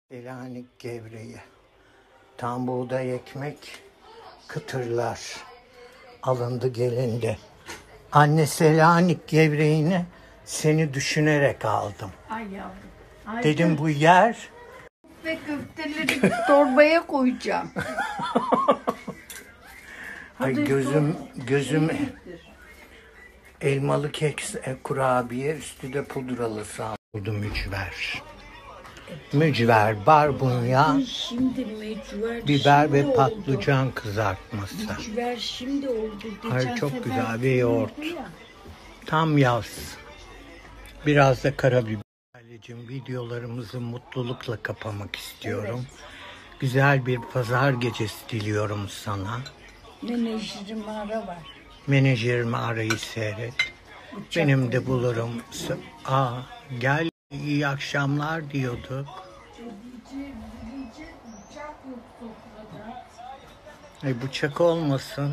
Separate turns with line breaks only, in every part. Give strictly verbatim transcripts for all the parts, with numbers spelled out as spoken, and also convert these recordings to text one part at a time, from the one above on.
Selanik gevreği, tam buğday ekmek, kıtırlar alındı gelindi. Anne, Selanik gevreğini seni düşünerek aldım.
Ay yavrum. Ay
Dedim bu yer.
Ve köfteleri torbaya koyacağım.
Ay gözüm gözüm elmalı kek, e, kurabiye, üstü de pudralı sağ oldu mücver. Mücver, barbunya,
Şimdi mücver
biber
şimdi
ve
oldu.
patlıcan kızartması.
Mücver şimdi oldu. Geçen
Ay çok
sefer
güzel bir yoğurt.
oldu ya.
Tam yaz. Biraz da karabiber. Anneciğim, videolarımızı mutlulukla kapamak istiyorum. Güzel bir pazar gecesi diliyorum sana.
Menajerim ara var.
Menajerimi arayı seyret.
Uçak
Benim de
koyuyor.
bulurum. Aa, gel, iyi akşamlar diyorduk. Ay, bıçak olmasın.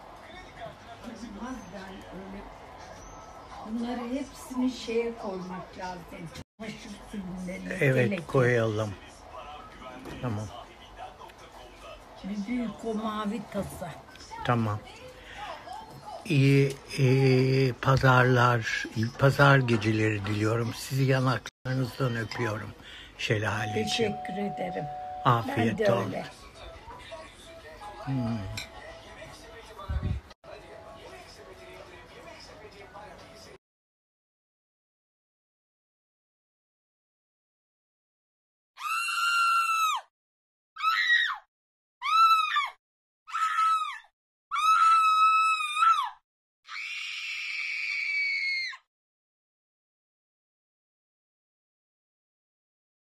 Bunları hepsini şeye koymak lazım. Çamaşır suyundan.
Evet, koyalım. Tamam.
Bir büyük o mavi tasa.
Tamam. İyi, iyi pazarlar, iyi pazar geceleri diliyorum. Sizi yanaklarınızdan öpüyorum Şelaleciğim.
Teşekkür ederim.
Afiyet
Ben de
olsun.
öyle.
Hmm.